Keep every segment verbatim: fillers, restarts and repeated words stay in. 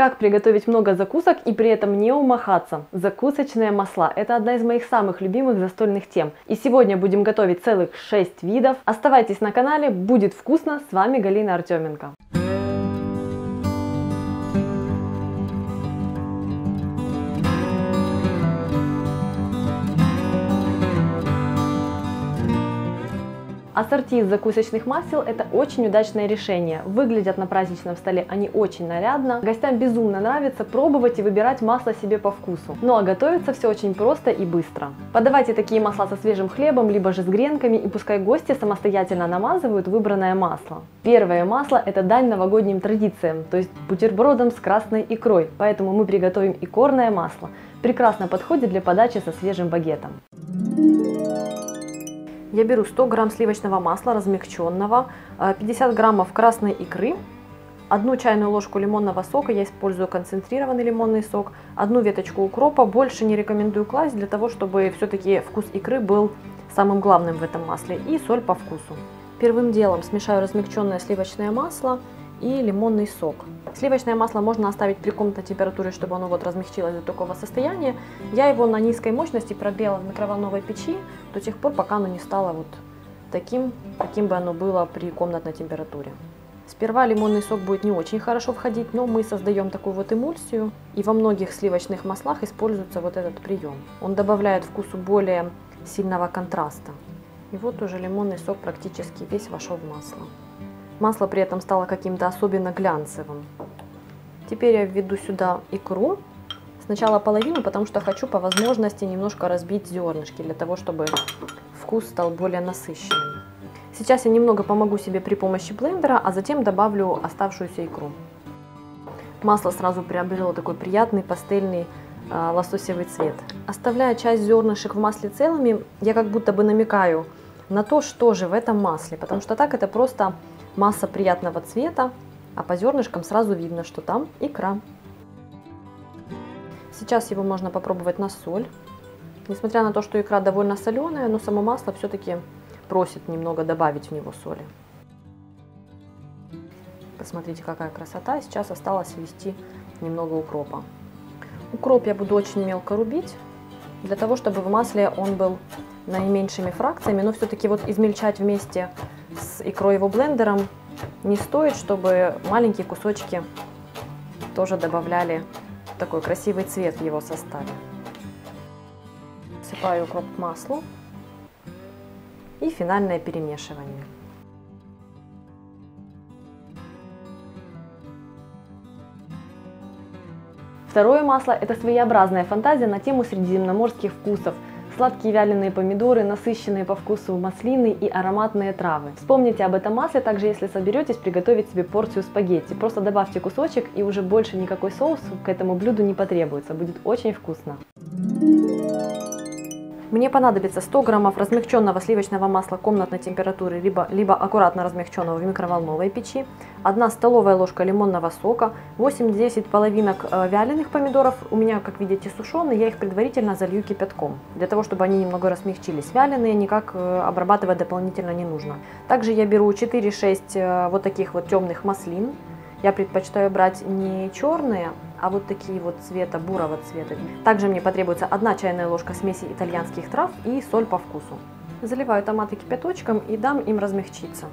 Как приготовить много закусок и при этом не умахаться? Закусочные масла – это одна из моих самых любимых застольных тем. И сегодня будем готовить целых шесть видов. Оставайтесь на канале, будет вкусно. С вами Галина Артеменко. Ассорти из закусочных масел – это очень удачное решение. Выглядят на праздничном столе они очень нарядно. Гостям безумно нравится пробовать и выбирать масло себе по вкусу. Ну а готовится все очень просто и быстро. Подавайте такие масла со свежим хлебом, либо же с гренками, и пускай гости самостоятельно намазывают выбранное масло. Первое масло – это дань новогодним традициям, то есть бутербродам с красной икрой. Поэтому мы приготовим икорное масло. Прекрасно подходит для подачи со свежим багетом. Я беру сто грамм сливочного масла размягченного, пятьдесят граммов красной икры, одну чайную ложку лимонного сока, я использую концентрированный лимонный сок, одну веточку укропа, больше не рекомендую класть, для того, чтобы все-таки вкус икры был самым главным в этом масле, и соль по вкусу. Первым делом смешаю размягченное сливочное масло и лимонный сок. Сливочное масло можно оставить при комнатной температуре, чтобы оно вот размягчилось до такого состояния. Я его на низкой мощности прогрела в микроволновой печи до тех пор, пока оно не стало вот таким, каким бы оно было при комнатной температуре. Сперва лимонный сок будет не очень хорошо входить, но мы создаем такую вот эмульсию, и во многих сливочных маслах используется вот этот прием. Он добавляет вкусу более сильного контраста. И вот уже лимонный сок практически весь вошел в масло. Масло при этом стало каким-то особенно глянцевым. Теперь я введу сюда икру. Сначала половину, потому что хочу по возможности немножко разбить зернышки, для того, чтобы вкус стал более насыщенным. Сейчас я немного помогу себе при помощи блендера, а затем добавлю оставшуюся икру. Масло сразу приобрело такой приятный пастельный э, лососевый цвет. Оставляя часть зернышек в масле целыми, я как будто бы намекаю на то, что же в этом масле, потому что так это просто масса приятного цвета, а по зернышкам сразу видно, что там икра. Сейчас его можно попробовать на соль. Несмотря на то, что икра довольно соленая, но само масло все-таки просит немного добавить в него соли. Посмотрите, какая красота. Сейчас осталось ввести немного укропа. Укроп я буду очень мелко рубить, для того, чтобы в масле он был наименьшими фракциями, но все-таки вот измельчать вместе с икрой его блендером не стоит, чтобы маленькие кусочки тоже добавляли такой красивый цвет в его составе. Всыпаю укроп к маслу и финальное перемешивание. Второе масло – это своеобразная фантазия на тему средиземноморских вкусов. Сладкие вяленые помидоры, насыщенные по вкусу маслины и ароматные травы. Вспомните об этом масле также, если соберетесь приготовить себе порцию спагетти. Просто добавьте кусочек, и уже больше никакой соус к этому блюду не потребуется. Будет очень вкусно. Мне понадобится сто граммов размягченного сливочного масла комнатной температуры, либо, либо аккуратно размягченного в микроволновой печи, одна столовая ложка лимонного сока, восемь-десять половинок вяленых помидоров, у меня, как видите, сушеные, я их предварительно залью кипятком, для того, чтобы они немного размягчились. Вяленые никак обрабатывать дополнительно не нужно. Также я беру четыре-шесть вот таких вот темных маслин. Я предпочитаю брать не черные, а вот такие вот цвета, бурого цвета. Также мне потребуется одна чайная ложка смеси итальянских трав и соль по вкусу. Заливаю томаты кипяточком и дам им размягчиться.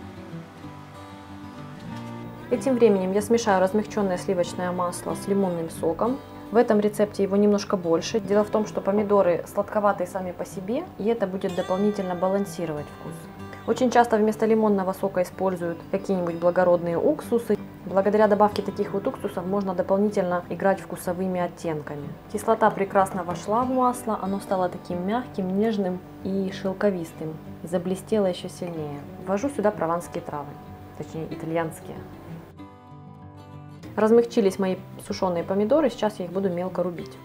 Этим временем я смешаю размягченное сливочное масло с лимонным соком. В этом рецепте его немножко больше. Дело в том, что помидоры сладковатые сами по себе, и это будет дополнительно балансировать вкус. Очень часто вместо лимонного сока используют какие-нибудь благородные уксусы. Благодаря добавке таких вот уксусов можно дополнительно играть вкусовыми оттенками. Кислота прекрасно вошла в масло, оно стало таким мягким, нежным и шелковистым. Заблестело еще сильнее. Ввожу сюда прованские травы, точнее итальянские. Размягчились мои сушеные помидоры, сейчас я их буду мелко рубить.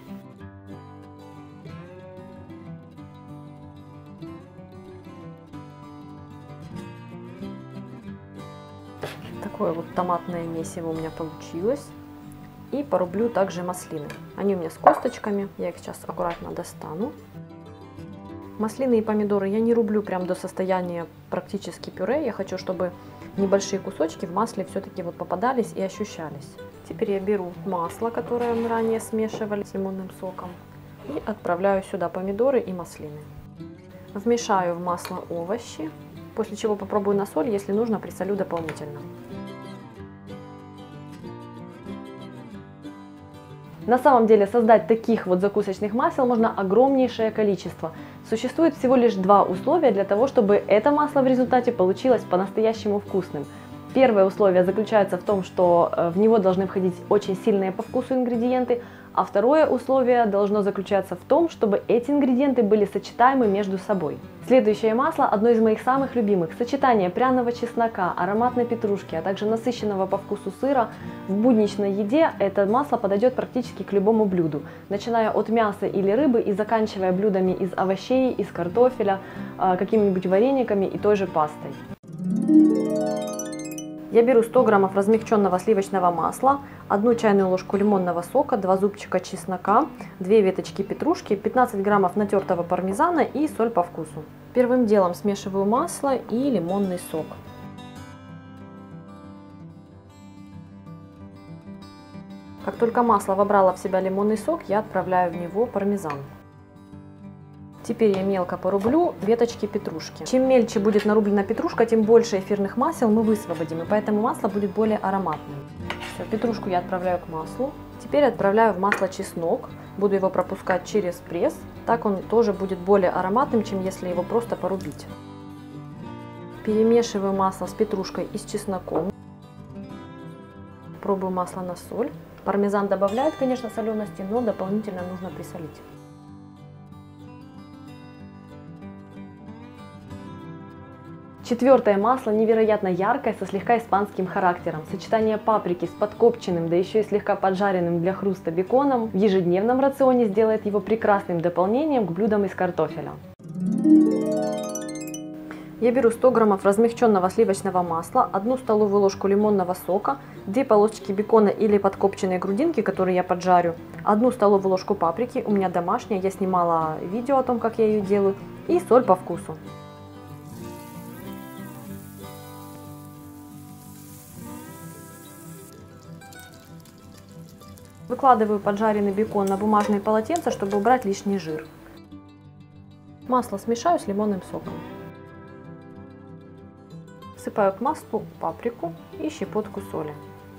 Такое вот томатное месиво у меня получилось. И порублю также маслины. Они у меня с косточками, я их сейчас аккуратно достану. Маслины и помидоры я не рублю прям до состояния практически пюре. Я хочу, чтобы небольшие кусочки в масле все-таки вот попадались и ощущались. Теперь я беру масло, которое мы ранее смешивали с лимонным соком, и отправляю сюда помидоры и маслины. Вмешаю в масло овощи, после чего попробую на соль, если нужно, присолю дополнительно. На самом деле создать таких вот закусочных масел можно огромнейшее количество. Существует всего лишь два условия для того, чтобы это масло в результате получилось по-настоящему вкусным. Первое условие заключается в том, что в него должны входить очень сильные по вкусу ингредиенты, а второе условие должно заключаться в том, чтобы эти ингредиенты были сочетаемы между собой. Следующее масло – одно из моих самых любимых. Сочетание пряного чеснока, ароматной петрушки, а также насыщенного по вкусу сыра в будничной еде это масло подойдет практически к любому блюду, начиная от мяса или рыбы и заканчивая блюдами из овощей, из картофеля, какими-нибудь варениками и той же пастой. Я беру сто граммов размягченного сливочного масла, одну чайную ложку лимонного сока, два зубчика чеснока, две веточки петрушки, пятнадцать граммов натертого пармезана и соль по вкусу. Первым делом смешиваю масло и лимонный сок. Как только масло вобрало в себя лимонный сок, я отправляю в него пармезан. Теперь я мелко порублю веточки петрушки. Чем мельче будет нарублена петрушка, тем больше эфирных масел мы высвободим, и поэтому масло будет более ароматным. Все, петрушку я отправляю к маслу. Теперь отправляю в масло чеснок. Буду его пропускать через пресс. Так он тоже будет более ароматным, чем если его просто порубить. Перемешиваю масло с петрушкой и с чесноком. Пробую масло на соль. Пармезан добавляет, конечно, солености, но дополнительно нужно присолить. Четвертое масло невероятно яркое, со слегка испанским характером. Сочетание паприки с подкопченным, да еще и слегка поджаренным для хруста беконом в ежедневном рационе сделает его прекрасным дополнением к блюдам из картофеля. Я беру сто граммов размягченного сливочного масла, одну столовую ложку лимонного сока, две полосочки бекона или подкопченные грудинки, которые я поджарю, одну столовую ложку паприки, у меня домашняя, я снимала видео о том, как я ее делаю, и соль по вкусу. Выкладываю поджаренный бекон на бумажные полотенца, чтобы убрать лишний жир. Масло смешаю с лимонным соком. Всыпаю к маслу паприку и щепотку соли.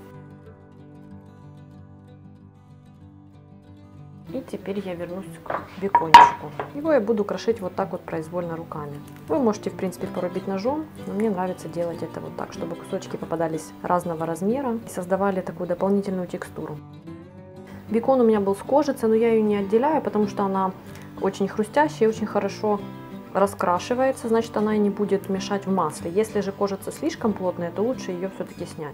И теперь я вернусь к бекончику. Его я буду крошить вот так вот произвольно руками. Вы можете, в принципе, порубить ножом, но мне нравится делать это вот так, чтобы кусочки попадались разного размера и создавали такую дополнительную текстуру. Бекон у меня был с кожицы, но я ее не отделяю, потому что она очень хрустящая и очень хорошо раскрашивается, значит, она и не будет мешать в масле. Если же кожица слишком плотная, то лучше ее все-таки снять.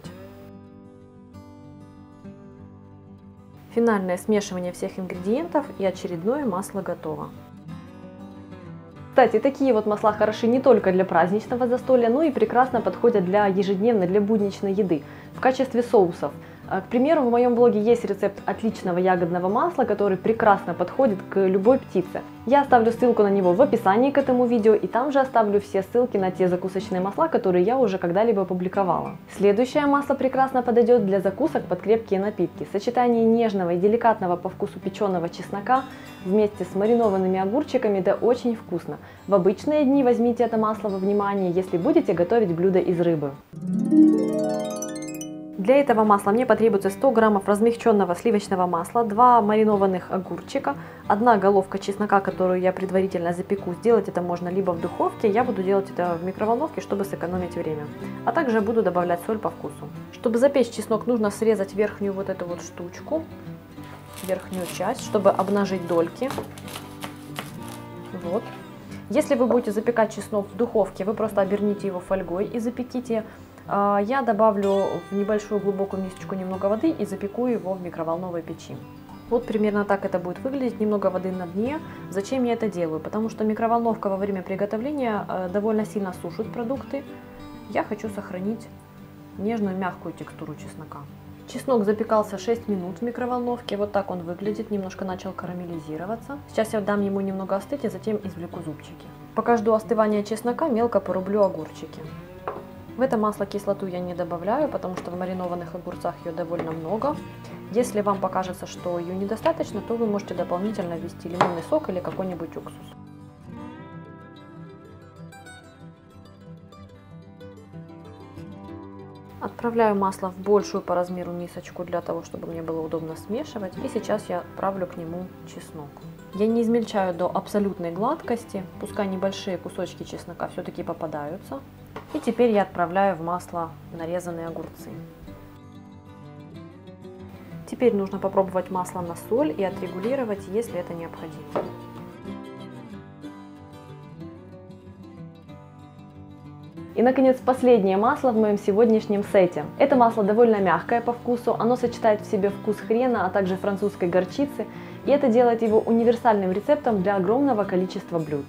Финальное смешивание всех ингредиентов и очередное масло готово. Кстати, такие вот масла хороши не только для праздничного застолья, но и прекрасно подходят для ежедневной, для будничной еды в качестве соусов. К примеру, в моем блоге есть рецепт отличного ягодного масла, который прекрасно подходит к любой птице. Я оставлю ссылку на него в описании к этому видео, и там же оставлю все ссылки на те закусочные масла, которые я уже когда-либо публиковала. Следующее масло прекрасно подойдет для закусок под крепкие напитки. Сочетание нежного и деликатного по вкусу печеного чеснока вместе с маринованными огурчиками – это очень вкусно. В обычные дни возьмите это масло во внимание, если будете готовить блюдо из рыбы. Для этого масла мне потребуется сто граммов размягченного сливочного масла, два маринованных огурчика, одна головка чеснока, которую я предварительно запеку. Сделать это можно либо в духовке, я буду делать это в микроволновке, чтобы сэкономить время. А также буду добавлять соль по вкусу. Чтобы запечь чеснок, нужно срезать верхнюю вот эту вот штучку, верхнюю часть, чтобы обнажить дольки. Вот. Если вы будете запекать чеснок в духовке, вы просто оберните его фольгой и запеките. Я добавлю в небольшую глубокую мисочку немного воды и запеку его в микроволновой печи. Вот примерно так это будет выглядеть, немного воды на дне. Зачем я это делаю? Потому что микроволновка во время приготовления довольно сильно сушит продукты. Я хочу сохранить нежную мягкую текстуру чеснока. Чеснок запекался шесть минут в микроволновке, вот так он выглядит, немножко начал карамелизироваться. Сейчас я дам ему немного остыть и затем извлеку зубчики. Пока жду остывания чеснока, мелко порублю огурчики. В это масло кислоту я не добавляю, потому что в маринованных огурцах ее довольно много. Если вам покажется, что ее недостаточно, то вы можете дополнительно ввести лимонный сок или какой-нибудь уксус. Отправляю масло в большую по размеру мисочку для того, чтобы мне было удобно смешивать. И сейчас я отправлю к нему чеснок. Я не измельчаю до абсолютной гладкости, пускай небольшие кусочки чеснока все-таки попадаются. И теперь я отправляю в масло нарезанные огурцы. Теперь нужно попробовать масло на соль и отрегулировать, если это необходимо. И, наконец, последнее масло в моем сегодняшнем сете. Это масло довольно мягкое по вкусу, оно сочетает в себе вкус хрена, а также французской горчицы, и это делает его универсальным рецептом для огромного количества блюд.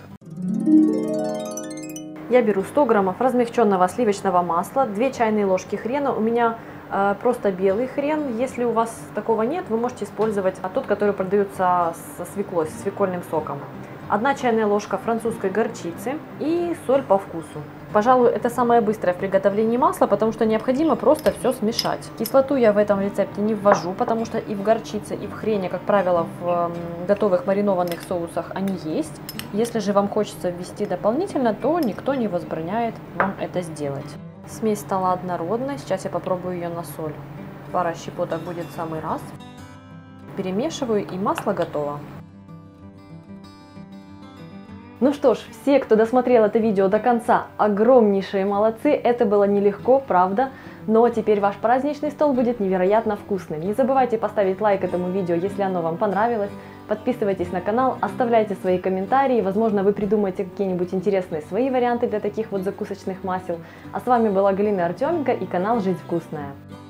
Я беру сто граммов размягченного сливочного масла, две чайные ложки хрена, у меня э, просто белый хрен, если у вас такого нет, вы можете использовать а тот, который продается со свеклой, со свекольным соком. одна чайная ложка французской горчицы и соль по вкусу. Пожалуй, это самое быстрое в приготовлении масла, потому что необходимо просто все смешать. Кислоту я в этом рецепте не ввожу, потому что и в горчице, и в хрене, как правило, в готовых маринованных соусах они есть. Если же вам хочется ввести дополнительно, то никто не возбраняет вам это сделать. Смесь стала однородной, сейчас я попробую ее на соль. Пара щепоток будет в самый раз. Перемешиваю, и масло готово. Ну что ж, все, кто досмотрел это видео до конца, огромнейшие молодцы, это было нелегко, правда, но теперь ваш праздничный стол будет невероятно вкусным. Не забывайте поставить лайк этому видео, если оно вам понравилось, подписывайтесь на канал, оставляйте свои комментарии, возможно, вы придумаете какие-нибудь интересные свои варианты для таких вот закусочных масел. А с вами была Галина Артеменко и канал Жизнь вкусная.